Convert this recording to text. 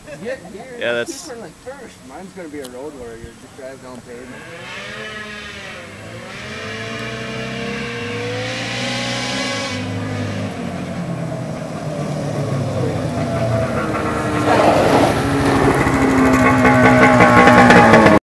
Get here. Yeah, that's. Keep her like first. Mine's gonna be a road warrior. Just drive down pavement.